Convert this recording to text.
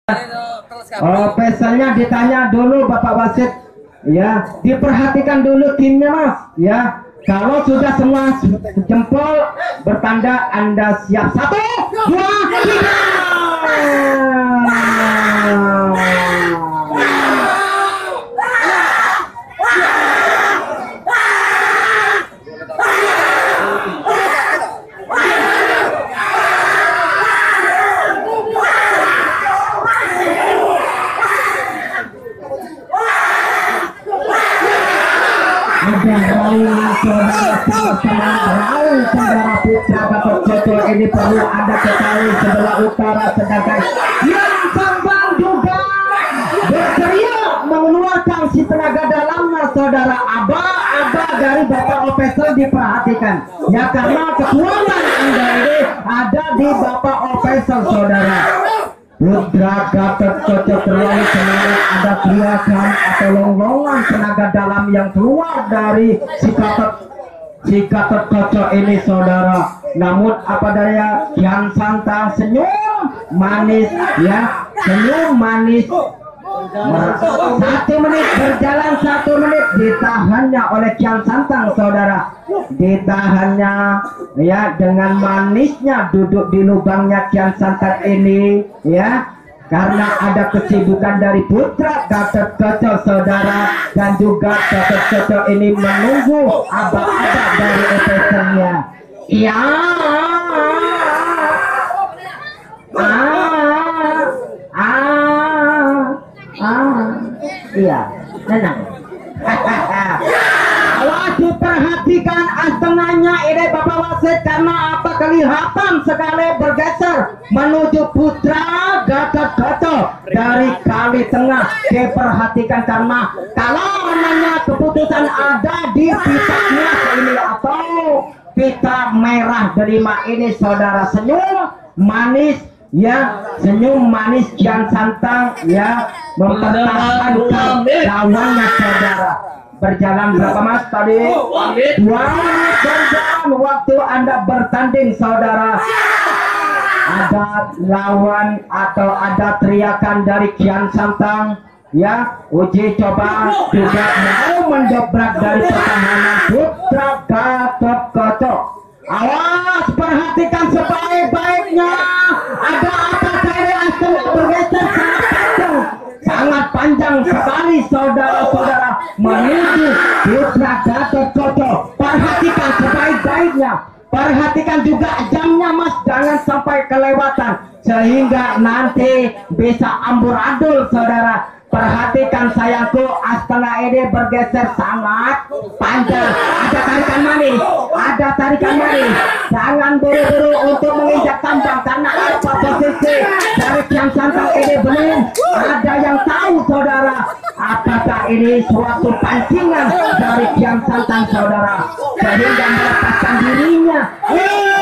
Oh, pesannya ditanya dulu Bapak Wasit, ya, diperhatikan dulu timnya Mas, ya. Kalau sudah semua jempol bertanda Anda siap. 1, 2, 3. Saudara Putra Gatot Koco ini perlu Anda ketahui sebelah utara, sedangkan yang Sambang juga berteriak mengeluarkan si tenaga dalamnya. Saudara Aba dari Bapak Official diperhatikan ya, karena kekuatan Anda ini ada di Bapak Official. Saudara Putra Gatot Koco terlalu semangat, ada teriakan atau longlongan tenaga dalam yang keluar dari si Gatot Koco ini saudara. Namun apa daya, Kian Santang senyum manis ya, senyum manis. 1 menit berjalan, 1 menit ditahannya oleh Kian Santang saudara, ditahannya ya dengan manisnya duduk di lubangnya Kian Santang ini ya, karena ada kesibukan dari Putra Gatot Koco saudara, dan juga Gatot Koco ini menunggu aba-aba dari officernya. Ya, iya, tenang. Awas diperhatikan setengahnya ini Bapak Wasit, karena apa, kelihatan sekali bergeser menuju Putra Gatot Koco dari kali tengah. Diperhatikan karena kalau namanya keputusan ada di pitanya ini atau pita merah delima ini saudara. Senyum manis ya, senyum manis Kian Santang ya, mempertahankan lawannya saudara. Berjalan berapa Mas tadi? 2 menit berjalan waktu Anda bertanding saudara. Ada lawan atau ada teriakan dari Kian Santang ya, uji coba juga mau mendobrak dari pertahanan Putra Gatot Koco. Awas, perhatikan sebaik-baiknya. Ada apa dari Astana bergeser sangat panjang sekali saudara-saudara menuju Putra Gatot Koco. Perhatikan sebaik-baiknya, perhatikan juga jamnya Mas, jangan sampai kelewatan sehingga nanti bisa amburadul saudara. Perhatikan sayangku, Astana ini bergeser sangat panjang. Ada tarikan manis, ada tarikan manis. Jangan buru-buru untuk menginjak tambang, karena apa posisi dari Kian Santang ini belum ada yang tahu saudara. Apakah ini suatu pancingan dari Kian Santang saudara, sehingga melepaskan dirinya.